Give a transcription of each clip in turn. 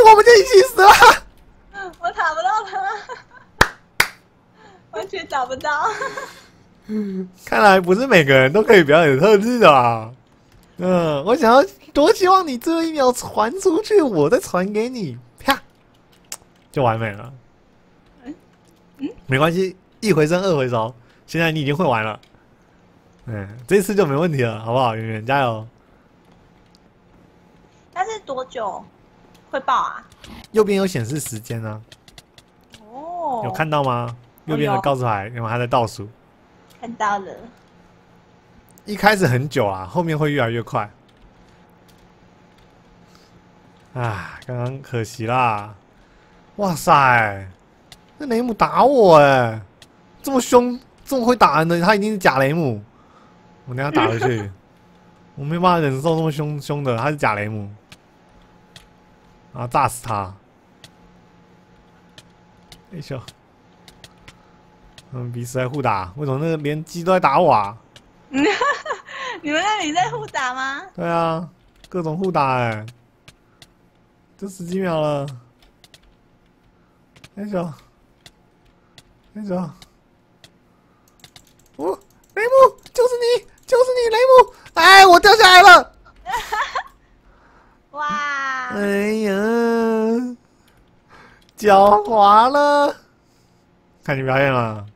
我们就一起死了。 我打不到他，完全找不到。 看来不是每个人都可以表演特技的啊。我想要多希望你最后一秒传出去，我再传给你，啪，就完美了。没关系，一回生二回熟，现在你已经会玩了。这次就没问题了，好不好？圆圆加油！ 但是多久会爆啊？ 右边有显示时间啊。 哦， 有看到吗？右边的告示牌，因为它在倒数。 看到了。 一开始很久啊，后面会越来越快。啊，刚刚可惜啦！哇塞，那雷姆打我哎，这么凶，这么会打人的，他一定是假雷姆。我等下打回去，我没办法忍受这么凶的，他是假雷姆。啊，炸死他！哎呦，彼此在互打，为什么那个连鸡都在打我啊？ 你们那里在互打吗？ 对啊，各种互打哎，就10几秒了。那手，哦，雷姆，就是你，雷姆！哎，我掉下来了！ 哇！ 哎呀，脚滑了，看你表演了。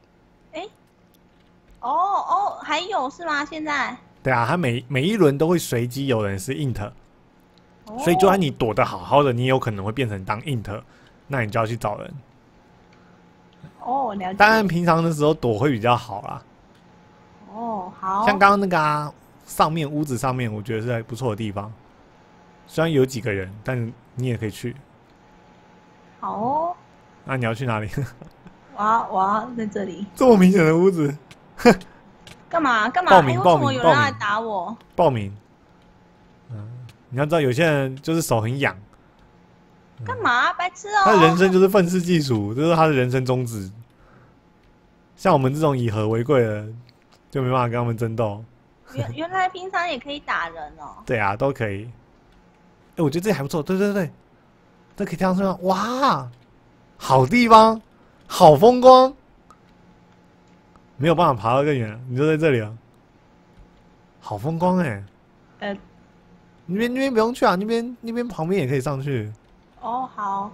哦，还有是吗？现在？ 对啊，他每一轮都会随机有人是 int，所以就算你躲得好好的，你也有可能会变成当 int，那你就要去找人。 哦，了解。 当然，平常的时候躲会比较好啦。 哦，好。 像刚刚那个上面屋子上面，我觉得是还不错的地方。虽然有几个人，但你也可以去。 好哦。 那你要去哪里？ 我要在这里。 这么明显的屋子。 干嘛？ 报名！ 为什么有人来打我？ 报名。你要知道，有些人就是手很痒。 干嘛？白痴哦！ 他的人生就是愤世嫉俗，这是他的人生宗旨。像我们这种以和为贵的，就没办法跟他们争斗。 原来平常也可以打人哦。 对啊，都可以。我觉得这里还不错。对，这可以跳上去吗？哇，好地方，好风光。没有办法爬到更远，你就在这里了。好风光哎！那边不用去啊，那边旁边也可以上去。 哦，好。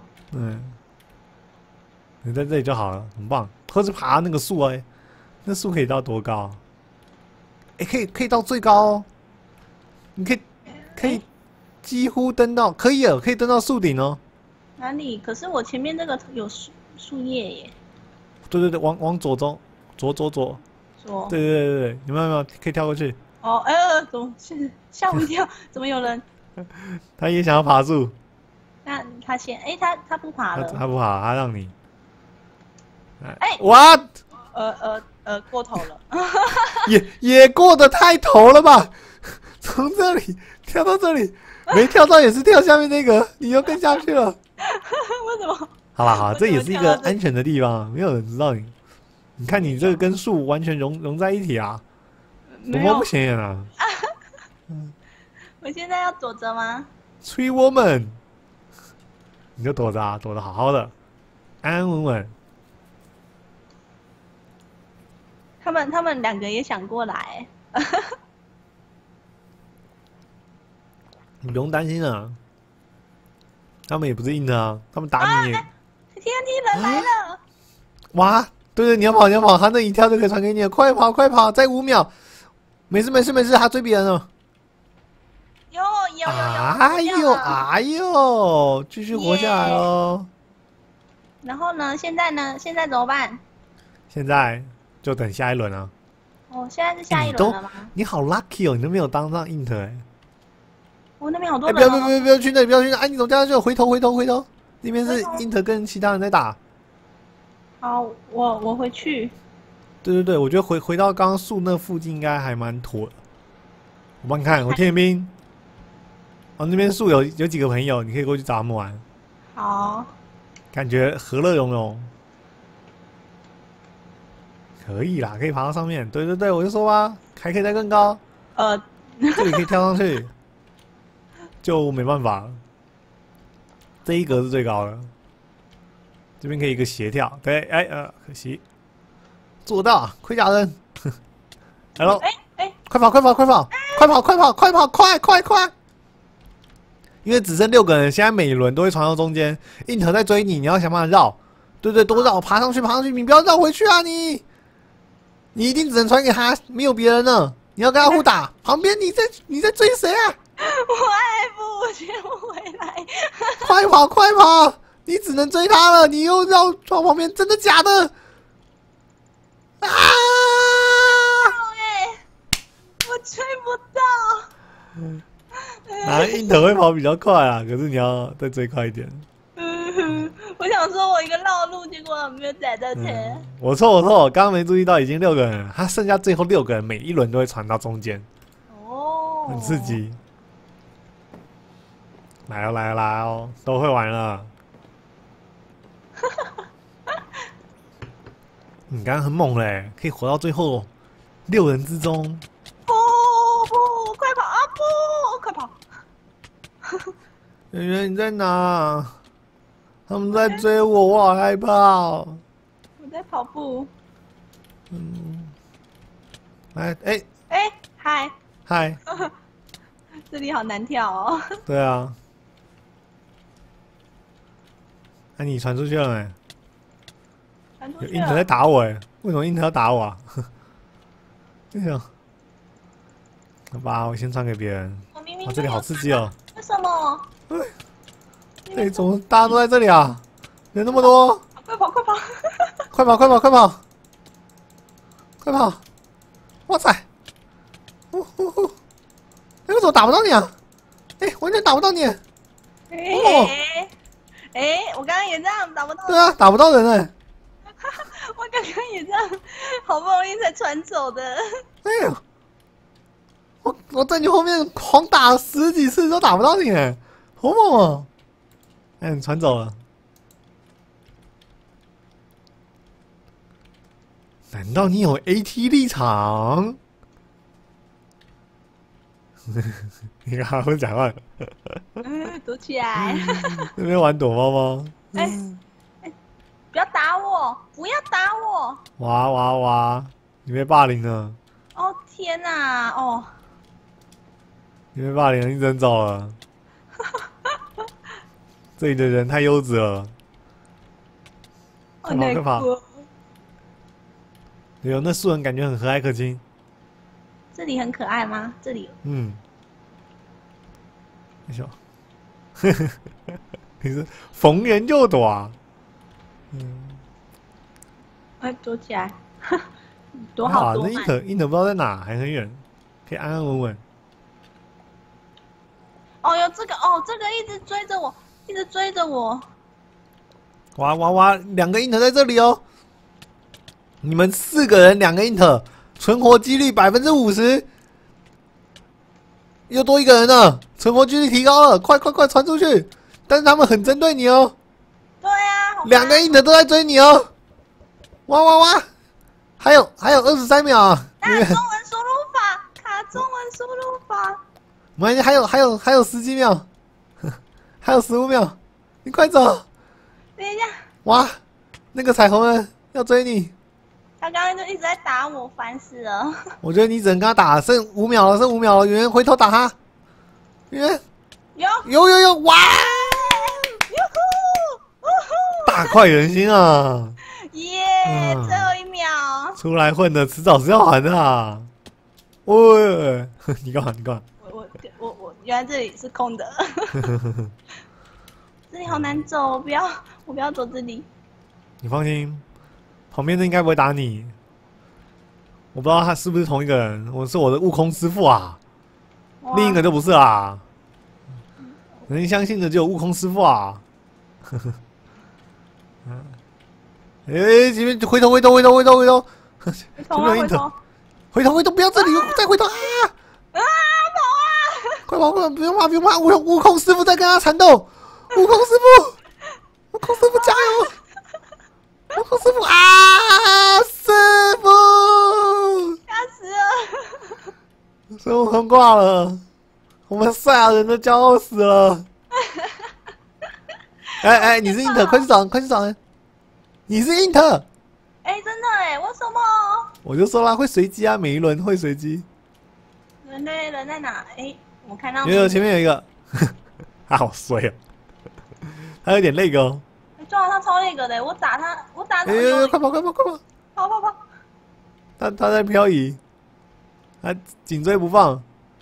你在这里就好了，很棒。或是爬那个树哎，那树可以到多高？可以到最高哦。你可以几乎登到，可以登到树顶哦。 哪里？可是我前面这个有树叶耶。 对，往左走。左。对，有没有可以跳过去？ 哦，怎么吓我一跳？怎么有人？ 他也想要爬树。 那他先，他不爬了。 他不爬，他让你。 what？过头了。 也过得太头了吧？从这里跳到这里，没跳到也是跳下面那个，你又更下去了。 为什么？ 好啦，这也是一个安全的地方，没有人知道你。你看你这个跟树完全融在一起啊，多么不显眼啊！ 我现在要躲着吗 ？Tree Woman， 你就躲着啊，躲得好好的，安安稳稳。 他们2个也想过来。 你不用担心啊，他们也不是硬的啊，他们打你。 TNT 人来了！ 哇！对，你要跑，他那一跳就可以传给你了，快跑，再5秒，没事，他追别人了。 有！ 哎呦，继续活下来哦。 然后呢？现在怎么办？ 现在就等下一轮啊。 哦，现在是下一轮了吗？ 你好 lucky 哦，你都没有当上 int 哎。 我那边好多人。 不要去那里，不要去那！你怎么掉下去了？回头，那边是 int 跟其他人在打。 好，我回去。 对，我觉得回到刚刚树那附近应该还蛮妥的。我帮你看，我天兵。那边树有几个朋友，你可以过去找他们玩。 好。 感觉和乐融融。可以啦，可以爬到上面。对，我就说吧，还可以再更高。这里可以跳上去，就没办法了。 这一格是最高的。这边可以一个斜跳，对，哎可惜做不到，盔甲人。来喽！快跑！快跑！快跑！快跑！快跑！快跑！快！快！因为只剩6个人，现在每一轮都会传到中间。印特在追你，你要想办法绕。对，都绕，爬上去，你不要绕回去啊！你一定只能传给他，没有别人了。你要跟他互打。旁边你在追谁啊？ 我接不回来。 快跑！快跑！你只能追他了，你又绕到旁边，真的假的？啊！ 我追不到。 印特会跑比较快啊，可是你要再追快一点。 我想说我一个绕路，结果没有逮到他。 我错，刚刚没注意到已经6个人了，他剩下最后6个人，每一轮都会传到中间。 哦， 很刺激。来哦，都会玩了。你刚刚很猛嘞，可以活到最后6人之中。 不，快跑啊！不，快跑！ 圆圆你在哪？他们在追我，我好害怕。我在跑步。 嗨。 这里好难跳哦。 对啊。那你传出去了没？ 传出去了。 印特在打我哎，为什么印特要打我啊？哎呀，好吧，我先传给别人。 我明明这里好刺激哦。 为什么？ 哎，怎么大家都在这里啊？人那么多！ 快跑！快跑！ 快跑！快跑！快跑！快跑！哇塞！哎，我怎么打不到你啊？哎，完全打不到你！ 我刚刚也这样打不到。 对啊，打不到人哎！ 我刚刚也这样，好不容易才传走的。 哎呦！我在你后面狂打了10几次都打不到你哎，好猛哦！哎，你传走了。难道你有 AT 立场？你看会讲话。 躲起来。 那边玩躲猫猫。 不要打我！不要打我！ 哇！你被霸凌了。 哦天哪！哦。 你被霸凌了，你真走了。这里的人太优质了。快跑！有那树人感觉很和蔼可亲。 这里很可爱吗？这里。 你说，你是逢人就躲啊？ 躲起来，躲好多。 那印特不知道在哪，还很远，可以安安稳稳。 哦，有这个一直追着我， 哇，2个印特在这里哦。你们4个人2个印特，存活几率50%，又多1个人了，存活几率提高了，快传出去！但是他们很针对你哦。 对啊 ，2个印特都在追你哦。哇！还有23秒啊！ 中文输入法卡中文输入法。 没关系，还有10几秒，还有15秒，你快走！ 等一下。 哇，那个彩虹人要追你。 他刚刚就一直在打我，烦死了。 我觉得你只能跟他打，剩5秒了，圆圆回头打他。圆圆有，哇！大快人心啊！ 耶，最后1秒。 出来混的，迟早是要还的啊！喂，你干嘛？ 我原来这里是空的。这里好难走，我不要走这里。 你放心。旁边的应该不会打你，我不知道他是不是同一个人。我是我的悟空师傅啊，另一个就不是啦。能相信的只有悟空师傅啊。前面回头，前面有印特，回头，不要这里，再回头啊！ 跑啊！ 快跑！不用怕，悟空师傅在跟他缠斗，悟空师傅加油！悟空师傅啊！师傅， 吓死了！ 孙悟空挂了，我们赛亚人的骄傲死了。 哎，你是 int，快去找，快去找人！你是 int， 哎，真的哎，为什么？ 我就说啦，会随机啊，每一轮会随机。 人呢？人在哪？哎，我看到。 前面有一个，他好衰哦，他有点那个哦。 撞他超那个的，我打他。 哎，快跑，快跑，快跑！ 跑！ 他在漂移，他紧追不放。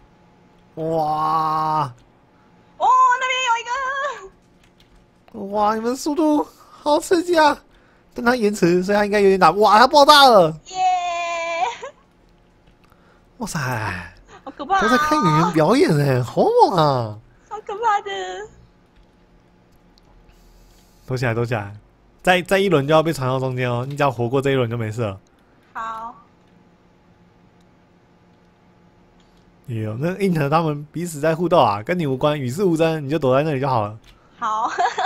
哇！ 哦，那边有一个。 哇，你们速度好刺激啊！但他延迟，所以他应该有点打。哇，他爆炸了！ 耶！ 哇塞， 好可怕！ 都在看演员表演哎，好猛啊！ 好可怕的。 躲起来，躲起来！再一轮就要被传到中间哦，你只要活过这一轮就没事了。 好。 有那 int 他们彼此在互斗啊，跟你无关，与世无争，你就躲在那里就好了。 好。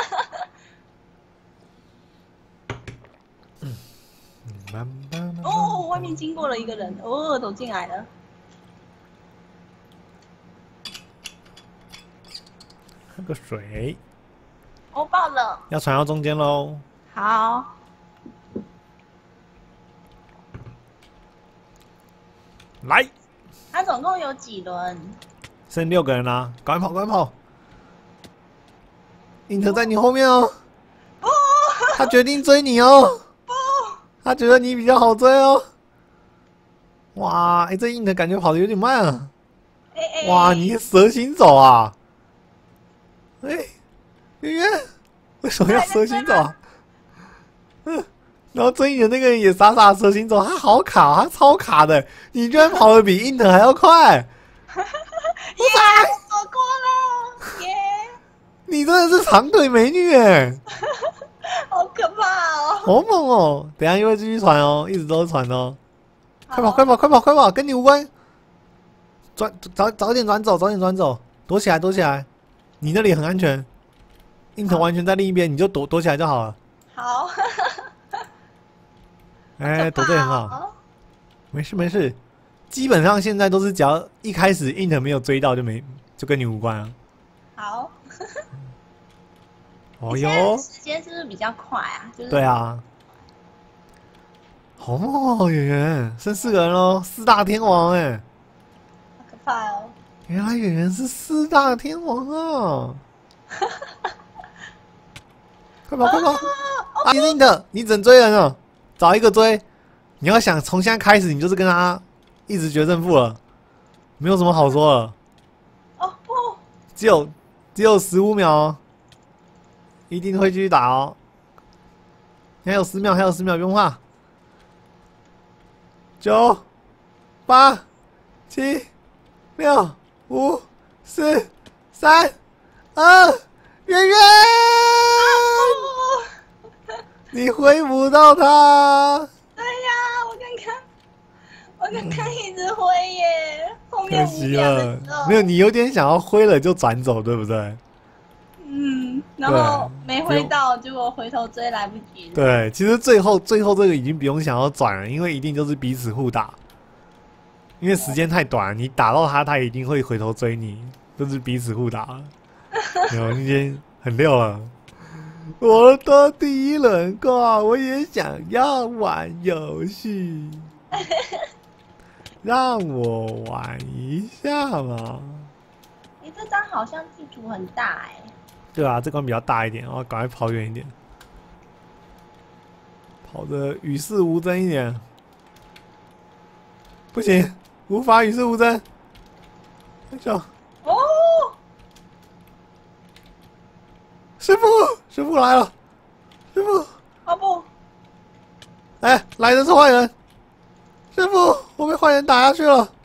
哦，外面经过了一个人，哦，走进来了。 喝个水。 哦，爆了！ 要传到中间喽。 好。 来。 他总共有几轮？ 剩6个人啦，赶快跑，赶快跑！int 在你后面哦。 哦。 他决定追你哦。他觉得你比较好追哦。哇，哎，这 int 感觉跑的有点慢啊。哇，你蛇行走啊？哎，圆圆，为什么要蛇行走啊？然后追你的那个人也傻傻蛇行走，他好卡，他超卡的。你居然跑得比 int 还要快！ 耶，我走过了！耶， 你真的是长腿美女哎！ 好可怕哦！ 好猛哦！等一下又会继续传哦，一直都是传哦。快跑，快跑，快跑，快跑！跟你无关。早点转走，早点转走，躲起来，躲起来。你那里很安全，int 完全在另一边，你就躲起来就好了。 好。 哎，躲得很好。没事没事，基本上现在都是只要一开始 int 没有追到就跟你无关啊。 好。 哦哟， 时间是不是比较快啊？就是对啊。好猛哦，圆圆，剩4个人喽，4大天王哎。 好可怕哦！ 原来圆圆是4大天王啊！快跑快跑！你是int，你只能追人了，找一个追。你要想从现在开始，你就是跟他一直决胜负了，没有什么好说了。 哦不， 只有15秒哦，一定会继续打哦。还有10秒，还有10秒，不用怕。9、8、7、6、5、4、3、2，圆圆，你挥不到他。 对呀，我刚刚一直挥耶，后可面惜了，没有，你有点想要挥了就转走，对不对？ 然后没挥到，结果回头追来不及了。 对，其实最后这个已经不用想要转了，因为一定就是彼此互打，因为时间太短，你打到他，他一定会回头追你，就是彼此互打了。有，已经很溜了。我的第一轮过，我也想要玩游戏，让我玩一下嘛。 你这张好像地图很大哎。 对啊，这关比较大一点，然后赶快跑远一点，跑得与世无争一点。不行，无法与世无争。小哦， 师傅来了，师傅。 哦不， 哎，来的是坏人，师傅，我被坏人打下去了。